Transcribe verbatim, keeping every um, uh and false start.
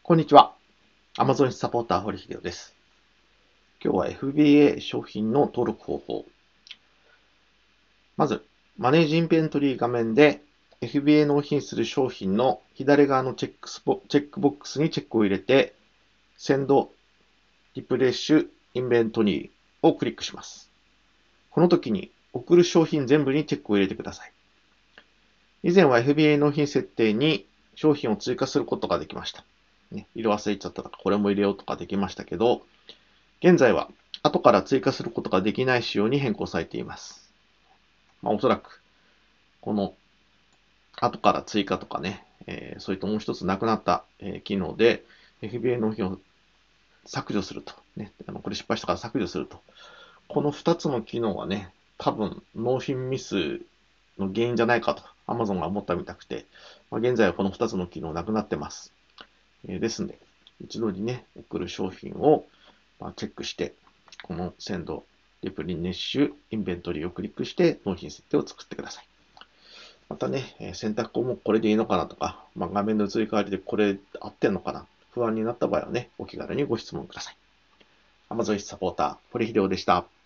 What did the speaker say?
こんにちは。Amazon サポーター、堀秀夫です。今日は エフビーエー 商品の登録方法。まず、マネージインベントリー画面で エフビーエー 納品する商品の左側のチェックスボチェックボックスにチェックを入れて、Send Refresh Inventory をクリックします。この時に送る商品全部にチェックを入れてください。以前は エフビーエー 納品設定に商品を追加することができました。ね、色忘れちゃったとか、これも入れようとかできましたけど、現在は後から追加することができない仕様に変更されています。まあ、おそらく、この後から追加とかね、えー、そういったもう一つなくなった、えー、機能で エフビーエー 納品を削除すると、ね、あのこれ失敗したから削除すると。このふたつの機能はね、多分納品ミスの原因じゃないかと Amazon が思ったみたくて、まあ、現在はこのふたつの機能なくなってます。えー、ですので、一度にね、送る商品をチェックして、この Send Refresh Inventory をクリックして納品設定を作ってください。またね、選択項目これでいいのかなとか、まあ、画面の移り変わりでこれ合ってんのかな、不安になった場合はね、お気軽にご質問ください。Amazon サポーター、堀秀夫でした。